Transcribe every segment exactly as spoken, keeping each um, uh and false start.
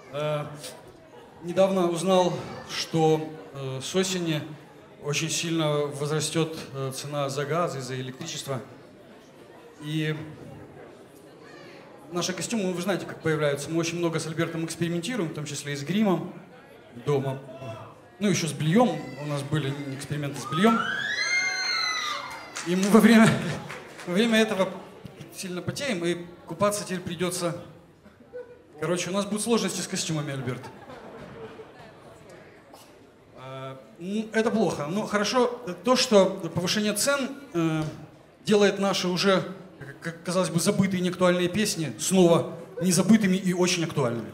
Э, недавно узнал, что э, с осени очень сильно возрастет э, цена за газ и за электричество. И наши костюмы, вы знаете, как появляются. Мы очень много с Альбертом экспериментируем, в том числе и с гримом дома. Ну, еще с бельем. У нас были эксперименты с бельем. И мы во время, во время этого сильно потеем, и купаться теперь придется... Короче, у нас будут сложности с костюмами, Альберт. Это плохо. Но хорошо то, что повышение цен э, делает наши уже, как казалось бы, забытые неактуальные песни снова незабытыми и очень актуальными.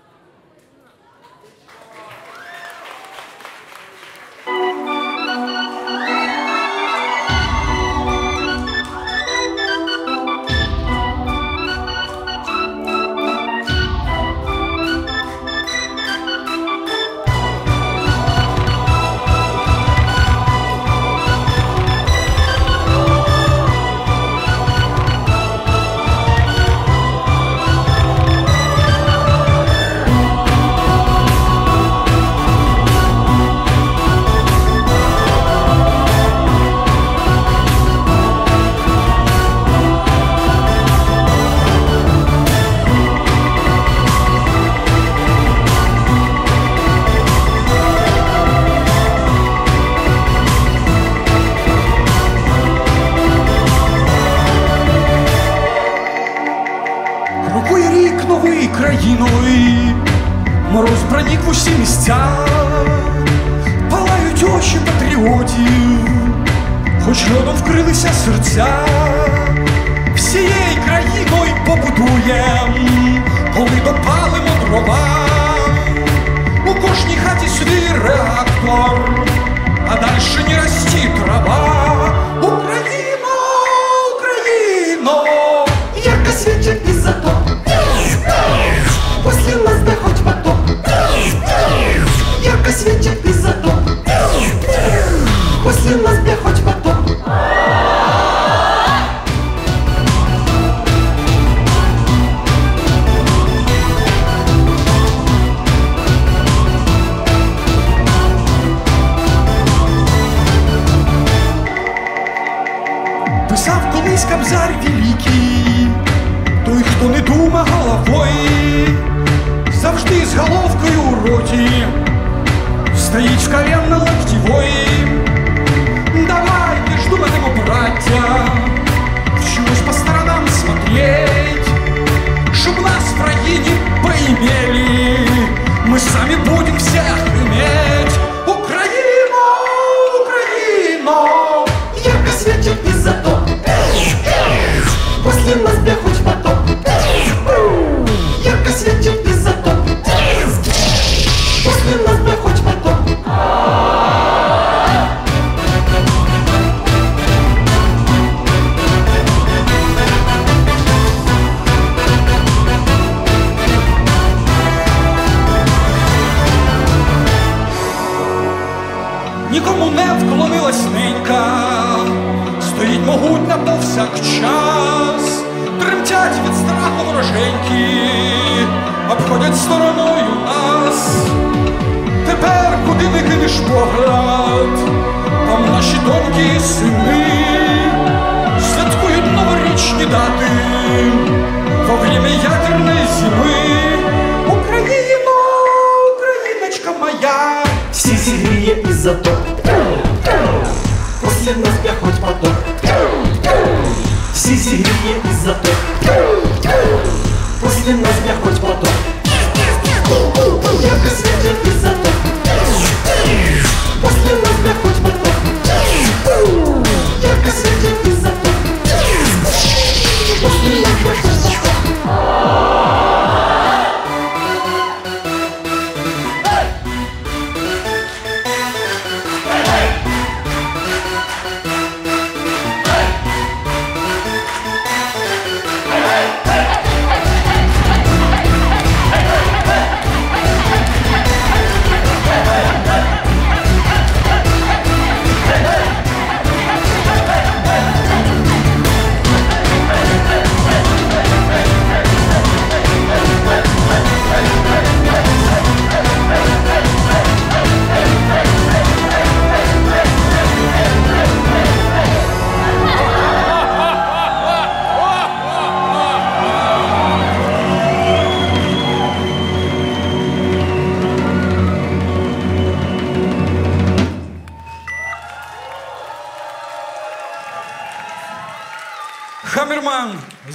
Країною мороз проник в усі місця, палають очі патріотів, хоч льодом вкрилися серця. Всією країною побудуєм, коли допалимо дрова. У кожній хаті свій реактор, а дальше не рости трава. Україно, Україно, ярко світить ізотоп. После нас да хоть потоп. Ярко светит изотоп. После нас да хоть потоп. Писав колись Кобзар великий, той, хто не дума головою, завжди з головкою у роті стоїть в коленно-локтевой. Давайте ж думаємо, браття, вчусь по сторонам смотреть, чтоб нас враги не поимели, мы сами будем всех иметь. Украина, Украина, ярко светит изотоп. После нас да хоть потоп. Ярко светит изотоп. После нас да хоть потоп. Нікому не вклонилась ненька, стоїть могутня повсякчас. Тремтять від страху вороженьки, обходять стороною нас. Тепер, куди не кинеш погляд, там наші тонкі сини святкують новорічні дати во время ядерної зими. Україно, Україночка моя, всі зігріє ізотоп. После нас бля хоть потоп. Всі зігріє ізотоп. После нас бля хоть потоп. Ярко светит изотоп. После нас бля хоть потоп. Ярко светит изотоп. После нас бля хоть потоп.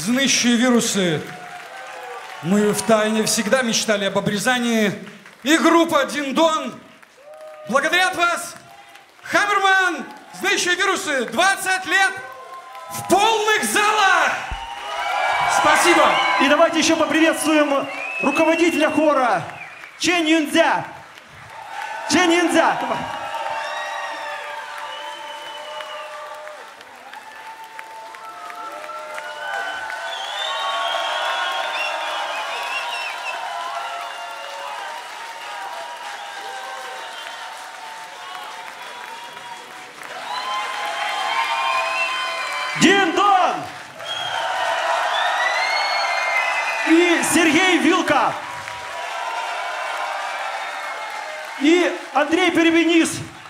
знищує вирусы. Мы втайне всегда мечтали об обрезании. И группа Диндон благодарят вас. Хаммерман, знищує вирусы, двадцать лет в полных залах. Спасибо. И давайте еще поприветствуем руководителя хора Чен Юнцзя. Чен Юнцзя. Диндон! И Сергей Вилка. И Андрей Перебенис.